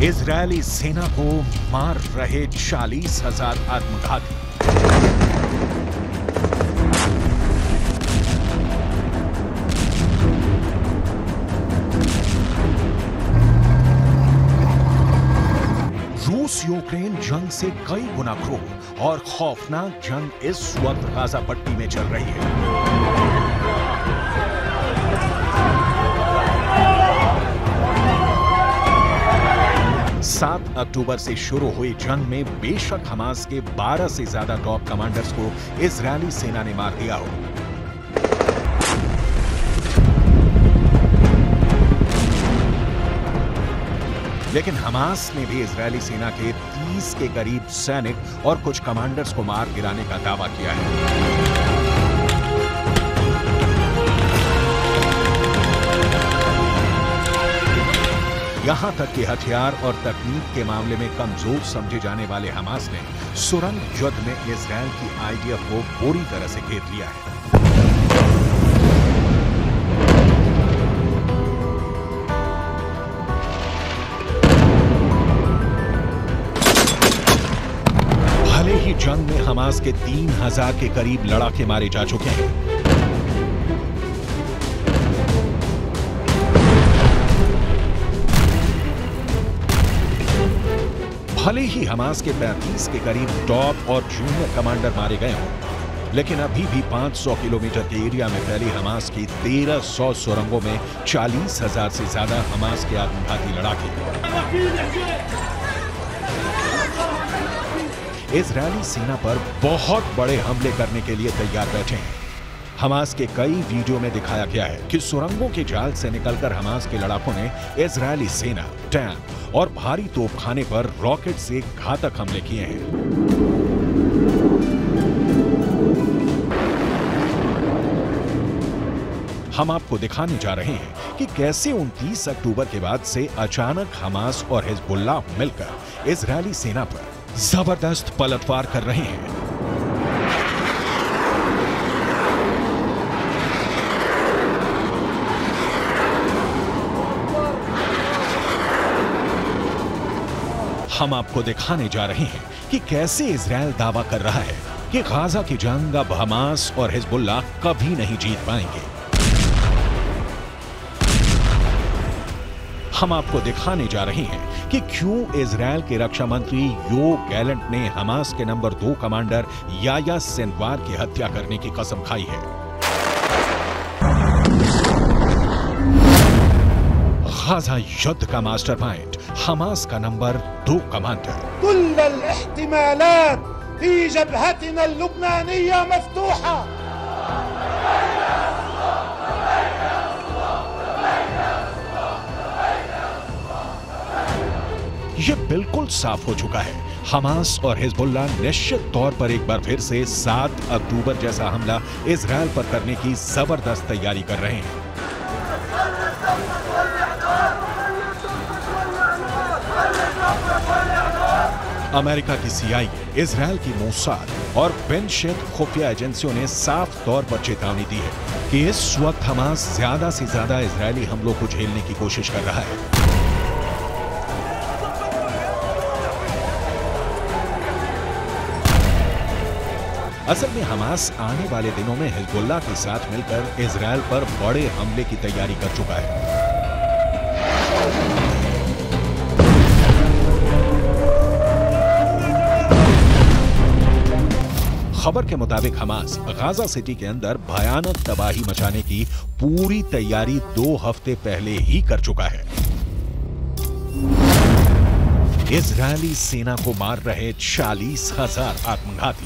Israeli सेना को मार रहे 40,000 आत्मघाती। रूस यूक्रेन जंग से कई गुना क्रूर और खौफनाक जंग इस वक्त गाजा पट्टी में चल रही है। 7 अक्टूबर से शुरू हुई जंग में बेशक हमास के 12 से ज्यादा टॉप कमांडर्स को इजरायली सेना ने मार दिया हो, लेकिन हमास ने भी इजरायली सेना के 30 के करीब सैनिक और कुछ कमांडर्स को मार गिराने का दावा किया है। यहां तक कि हथियार और तकनीक के मामले में कमजोर समझे जाने वाले हमास ने सुरंग युद्ध में इजरायल की आईडीएफ को पूरी तरह से घेर लिया है। भले ही जंग में हमास के 3,000 के करीब लड़ाके मारे जा चुके हैं, भले ही हमास के 35 के करीब टॉप और जूनियर कमांडर मारे गए हों, लेकिन अभी भी 500 किलोमीटर के एरिया में फैली हमास की 1300 सुरंगों में 40,000 से ज्यादा हमास के आत्मघाती लड़ाके इजरायली सेना पर बहुत बड़े हमले करने के लिए तैयार बैठे हैं। हमास के कई वीडियो में दिखाया गया है कि सुरंगों के जाल से निकलकर हमास के लड़ाकों ने इजरायली सेना, टैंक और भारी तोपखाने पर रॉकेट से घातक हमले किए हैं। हम आपको दिखाने जा रहे हैं कि कैसे 29 अक्टूबर के बाद से अचानक हमास और हिजबुल्लाह मिलकर इजरायली सेना पर जबरदस्त पलटवार कर रहे हैं। हम आपको दिखाने जा रहे हैं कि कैसे इजरायल दावा कर रहा है कि गाजा की जंग अब हमास और हिजबुल्लाह कभी नहीं जीत पाएंगे। हम आपको दिखाने जा रहे हैं कि क्यों इजरायल के रक्षा मंत्री योव गैलेंट ने हमास के नंबर 2 कमांडर याह्या सिनवार की हत्या करने की कसम खाई है। गाजा युद्ध का मास्टर माइंड, हमास का नंबर 2 कमांडर। कुल एहतिमालात फी जबहतिना लुबनानिया मफ्तूहा। ये बिल्कुल साफ हो चुका है, हमास और हिजबुल्लाह निश्चित तौर पर एक बार फिर से 7 अक्टूबर जैसा हमला इजरायल पर करने की जबरदस्त तैयारी कर रहे हैं। अमेरिका की CIA, इजरायल की मोसाद और बेनशेत खुफिया एजेंसियों ने साफ तौर पर चेतावनी दी है कि इस वक्त हमास ज्यादा से ज्यादा इजरायली हमलों को झेलने की कोशिश कर रहा है। असल में हमास आने वाले दिनों में हिजबुल्लाह के साथ मिलकर इजरायल पर बड़े हमले की तैयारी कर चुका है। खबर के मुताबिक हमास गाजा सिटी के अंदर भयानक तबाही मचाने की पूरी तैयारी 2 हफ्ते पहले ही कर चुका है। इजरायली सेना को मार रहे 40,000 आत्मघाती।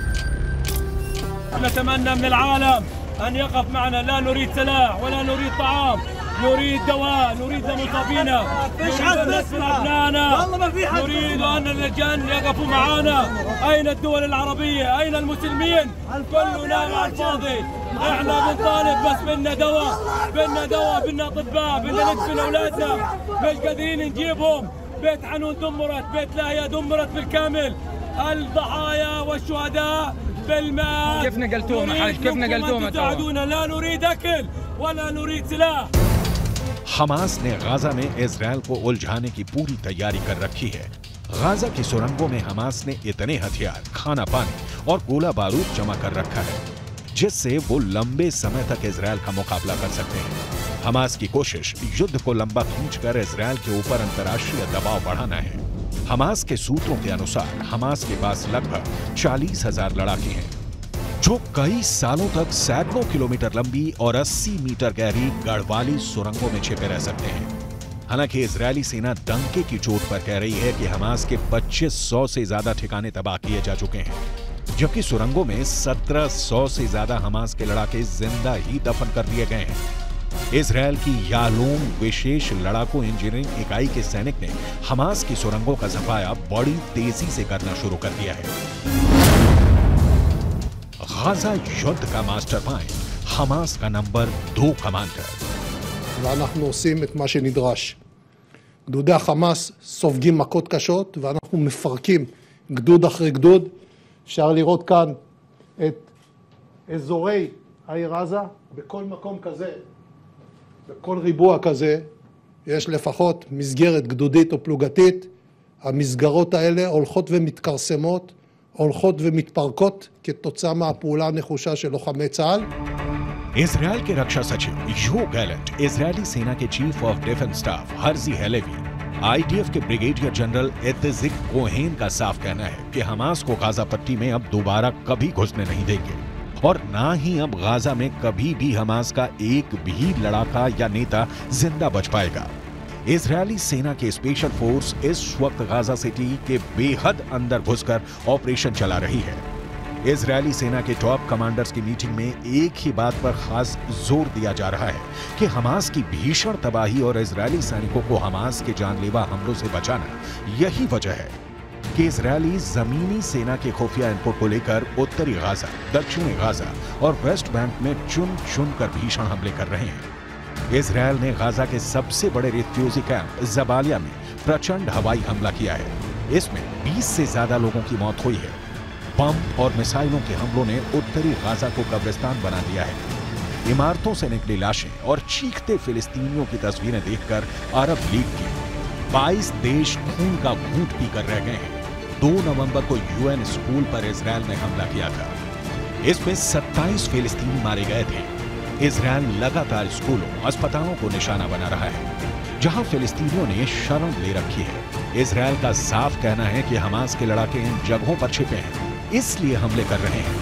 نتمنى من العالم أن يقف معنا، لا نريد سلاح ولا نريد طعام، نريد دواء، نريد لمصابينا، نريد أن نسمع أبنائنا، نريد أن اللجان يقفوا معنا. أين الدول العربية؟ أين المسلمين؟ كله نام على الفاضي. احنا بنطالب بس بدنا دواء، بدنا دواء، بدنا أطباء، بدنا ندفن أولادنا، مش قادرين نجيبهم. بيت حنون دمرت، بيت لاهيا دمرت بالكامل. الضحايا والشهداء بالماء. كيف نقلتوهم يا حاج؟ كيف نقلتوهم؟ تساعدونا، لا نريد أكل ولا نريد سلاح. हमास ने गाजा में इजराइल को उलझाने की पूरी तैयारी कर रखी है। गाजा की सुरंगों में हमास ने इतने हथियार, खाना पानी और गोला बारूद जमा कर रखा है जिससे वो लंबे समय तक इजराइल का मुकाबला कर सकते हैं। हमास की कोशिश युद्ध को लंबा खींचकर इजराइल के ऊपर अंतर्राष्ट्रीय दबाव बढ़ाना है। हमास के सूत्रों के अनुसार हमास के पास लगभग 40,000 लड़ाके हैं जो कई सालों तक सैकड़ों किलोमीटर लंबी और 80 मीटर गहरी गढ़वाली सुरंगों में छिपे रह सकते हैं। हालांकि इजरायली सेना डंके की चोट पर कह रही है कि हमास के 2500 से ज्यादा ठिकाने तबाह किए जा चुके हैं, जबकि सुरंगों में 1700 से ज्यादा हमास के लड़ाके जिंदा ही दफन कर दिए गए हैं। इजरायल की यालोम विशेष लड़ाकू इंजीनियरिंग इकाई के सैनिक ने हमास की सुरंगों का सफाया बड़ी तेजी से करना शुरू कर दिया है। गाजा युद्ध का मास्टर माइंड, हमास का नंबर 2 कमांडर। ואנחנו עושים את מה שנדרש. גדודי החמאס סופגים מכות קשות, ואנחנו מפרקים גדוד אחרי גדוד. אפשר לראות כאן את אזורי העיר עזה, בכל מקום כזה, בכל ריבוע כזה, יש לפחות מסגרת גדודית או פלוגתית. המסגרות האלה הולכות ומתכרסמות, הולכות ומתפרקות כתוצאה מהפעולה הנחושה של לוחמי צה"ל. इजरायल के रक्षा सचिव यो गैलेंट, इजरायली सेना के chief of defence staff Herzi Halevi, IDF के ब्रिगेडियर जनरल इत्जिक कोहेन का साफ कहना है कि हमास को गाजा पट्टी में अब दोबारा कभी घुसने नहीं देंगे और ना ही अब गाजा में कभी भी हमास का एक भी लड़ाका या नेता जिंदा बच पाएगा। इजरायली सेना के स्पेशल फोर्स इस वक्त गाजा सिटी के बेहद अंदर घुसकर ऑपरेशन चला रही है। इजरायली सेना के टॉप कमांडर्स की मीटिंग में एक ही बात पर खास जोर दिया जा रहा है कि हमास की भीषण तबाही और इजरायली सैनिकों को हमास के जानलेवा हमलों से बचाना यही वजह है कि इजरायली जमीनी सेना के खुफिया इनपुट को लेकर उत्तरी गाजा, दक्षिणी गाजा और वेस्ट बैंक में चुन चुन कर भीषण हमले कर रहे हैं। इजरायल ने गाजा के सबसे बड़े रिफ्यूजी कैंप जबालिया में प्रचंड हवाई हमला किया है। इसमें 20 से ज्यादा लोगों की मौत हुई है। बम और मिसाइलों के हमलों ने उत्तरी गाजा को कब्रिस्तान बना दिया है। इमारतों से निकली लाशें और चीखते फिलिस्तीनियों की तस्वीरें देखकर अरब लीग के 22 देश खून का घूंट पीकर रह गए हैं। 2 नवंबर को यूएन स्कूल पर इजरायल ने हमला किया था। इसमें 27 फिलिस्तीनी मारे गए थे। इजरायल लगातार स्कूलों, अस्पतालों को निशाना बना रहा है जहां फिलिस्तीनियों ने शरण ले रखी है। इजरायल का साफ कहना है कि हमास के लड़ाके इन जगहों पर छिपे हैं, इसलिए हमले कर रहे हैं।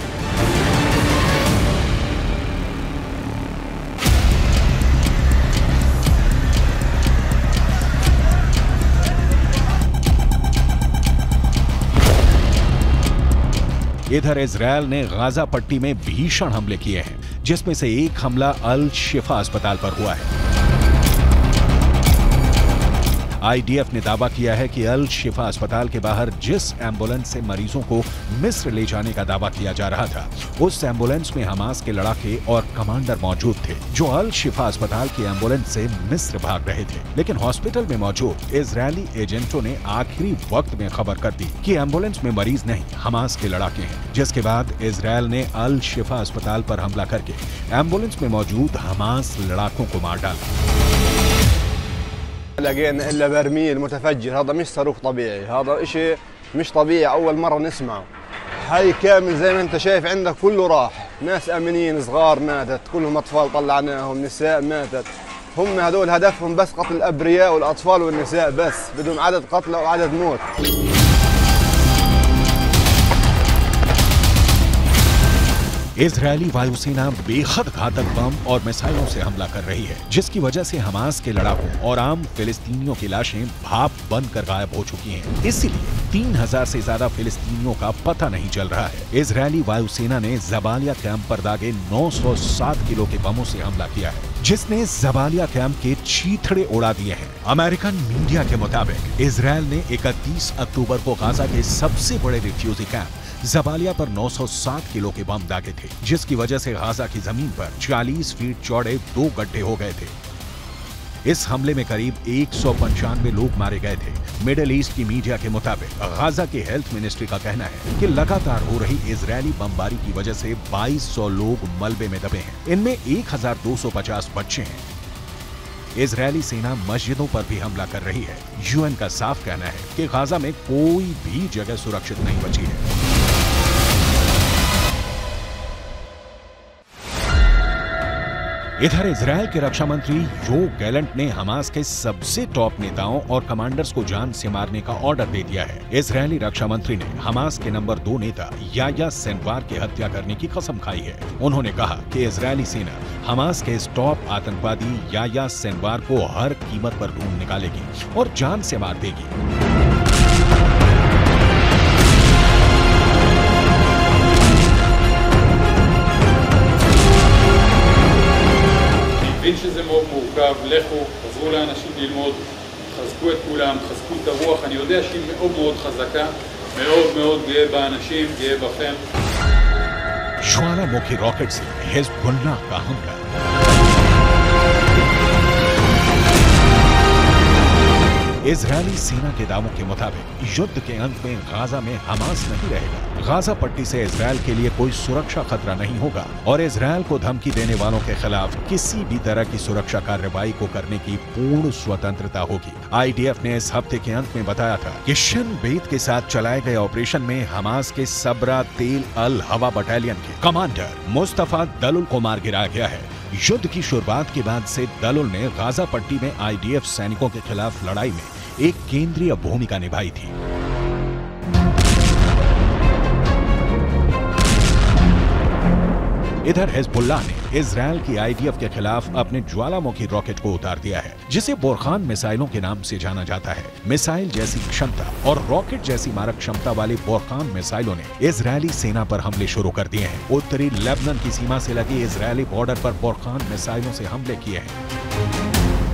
इधर इजरायल ने गाजा पट्टी में भीषण हमले किए हैं, जिसमें से एक हमला अल शिफा अस्पताल पर हुआ है। आईडीएफ ने दावा किया है कि अल शिफा अस्पताल के बाहर जिस एम्बुलेंस से मरीजों को मिस्र ले जाने का दावा किया जा रहा था, उस एम्बुलेंस में हमास के लड़ाके और कमांडर मौजूद थे जो अल शिफा अस्पताल की एम्बुलेंस से मिस्र भाग रहे थे। लेकिन हॉस्पिटल में मौजूद इजरायली एजेंटों ने आखिरी वक्त में खबर कर दी कि एम्बुलेंस में मरीज नहीं, हमास के लड़ाके हैं, जिसके बाद इजरायल ने अल शिफा अस्पताल पर हमला करके एम्बुलेंस में मौजूद हमास लड़ाकों को मार डाला। لقينا الا برميل متفجر، هذا مش صاروخ طبيعي، هذا اشي مش طبيعي، اول مره نسمعه. حي كامل زي ما انت شايف عندك كله راح، ناس امنين صغار ماتت، كلهم اطفال طلعناهم، نساء ماتت. هم هذول هدفهم بس قتل الابرياء والاطفال والنساء بس، بدهم عدد قتلى وعدد موت. इजरायली वायुसेना बेहद घातक बम और मिसाइलों से हमला कर रही है, जिसकी वजह से हमास के लड़ाकों और आम फिलिस्तीनियों की लाशें भाप बनकर गायब हो चुकी हैं। इसीलिए 3000 से ज्यादा फिलिस्तीनियों का पता नहीं चल रहा है। इजरायली वायुसेना ने जबालिया कैंप पर दागे 907 किलो के बमों से हमला किया है, जिसने जबालिया कैंप के चीथड़े उड़ा दिए हैं। अमेरिकन मीडिया के मुताबिक इजरायल ने 31 अक्टूबर को गाजा के सबसे बड़े रिफ्यूजी कैंप जबालिया पर 907 किलो के बम दागे थे, जिसकी वजह से गाजा की जमीन पर 40 फीट चौड़े 2 गड्ढे हो गए थे। इस हमले में करीब 195 लोग मारे गए थे। मिडिल ईस्ट की मीडिया के मुताबिक गाजा के हेल्थ मिनिस्ट्री का कहना है कि लगातार हो रही इजरायली बमबारी की वजह से 2200 लोग मलबे में दबे हैं। इनमें 1250 बच्चे हैं। इजरायली सेना मस्जिदों पर भी हमला कर रही है। यूएन का साफ कहना है कि गाजा में कोई भी जगह सुरक्षित नहीं बची है। इधर इजरायल के रक्षा मंत्री योव गैलेंट ने हमास के सबसे टॉप नेताओं और कमांडर्स को जान से मारने का ऑर्डर दे दिया है। इजरायली रक्षा मंत्री ने हमास के नंबर 2 नेता याह्या सिनवार की हत्या करने की कसम खाई है। उन्होंने कहा कि इजरायली सेना हमास के इस टॉप आतंकवादी याह्या सिनवार को हर कीमत पर ढूंढ निकालेगी और जान से मार देगी। מבין שזה מאוד מורכב, לכו, תעזרו לאנשים ללמוד, חזקו את כולם, חזקו את הרוח, אני יודע שהיא מאוד מאוד חזקה, מאוד מאוד גאה באנשים, גאה בכם. ज्वालामुखी रॉकेट से हिजबुल्लाह का हमला। इजरायली सेना के दावों के मुताबिक युद्ध के अंत में गाजा में हमास नहीं रहेगा। गाजा पट्टी से इजरायल के लिए कोई सुरक्षा खतरा नहीं होगा और इजरायल को धमकी देने वालों के खिलाफ किसी भी तरह की सुरक्षा कार्रवाई को करने की पूर्ण स्वतंत्रता होगी। आईडीएफ ने इस हफ्ते के अंत में बताया था कि शिन बेत के साथ चलाए गए ऑपरेशन में हमास के सबरा तेल अल हवा बटालियन के कमांडर मुस्तफा दलुल को मार गिराया गया है। युद्ध की शुरुआत के बाद से दलुल ने गाजा पट्टी में आईडीएफ सैनिकों के खिलाफ लड़ाई में एक केंद्रीय भूमिका निभाई थी। इधर हिजबुल्लाह ने इजरायल की आईडीएफ के खिलाफ अपने ज्वालामुखी रॉकेट को उतार दिया है, जिसे बोरखान मिसाइलों के नाम से जाना जाता है। मिसाइल जैसी क्षमता और रॉकेट जैसी मारक क्षमता वाली बोरखान मिसाइलों ने इजरायली सेना पर हमले शुरू कर दिए हैं। उत्तरी लेबनान की सीमा से लगी इजरायली बॉर्डर पर बोरखान मिसाइलों से हमले किए हैं।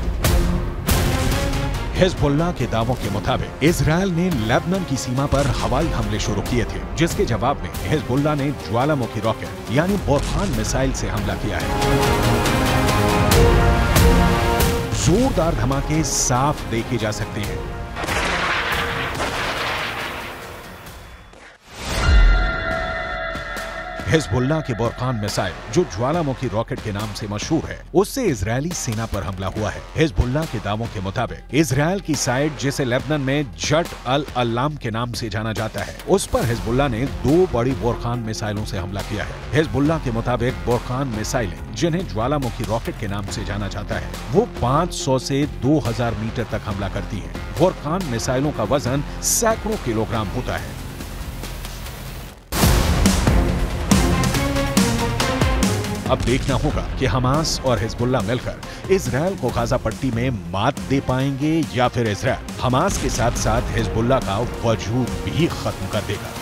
हिजबुल्लाह के दावों के मुताबिक इजरायल ने लेबनान की सीमा पर हवाई हमले शुरू किए थे, जिसके जवाब में हिजबुल्लाह ने ज्वालामुखी रॉकेट यानी बोरखान मिसाइल से हमला किया है। जोरदार धमाके साफ देखे जा सकते हैं। हिजबुल्लाह के बोरखान मिसाइल, जो ज्वालामुखी रॉकेट के नाम से मशहूर है, उससे इजरायली सेना पर हमला हुआ है। हिजबुल्लाह के दावों के मुताबिक इजरायल की साइड, जिसे लेबनान में जट अल अल्लाम के नाम से जाना जाता है, उस पर हिजबुल्लाह ने 2 बड़ी बोरखान मिसाइलों से हमला किया है। हिजबुल्लाह के मुताबिक बोरखान मिसाइलें, जिन्हें ज्वालामुखी रॉकेट के नाम से जाना जाता है, वो 500 से 2000 मीटर तक हमला करती है। बोरखान मिसाइलों का वजन सैकड़ों किलोग्राम होता है। अब देखना होगा कि हमास और हिजबुल्लाह मिलकर इजरायल को गाजा पट्टी में मात दे पाएंगे या फिर इजरायल हमास के साथ साथ हिजबुल्लाह का वजूद भी खत्म कर देगा।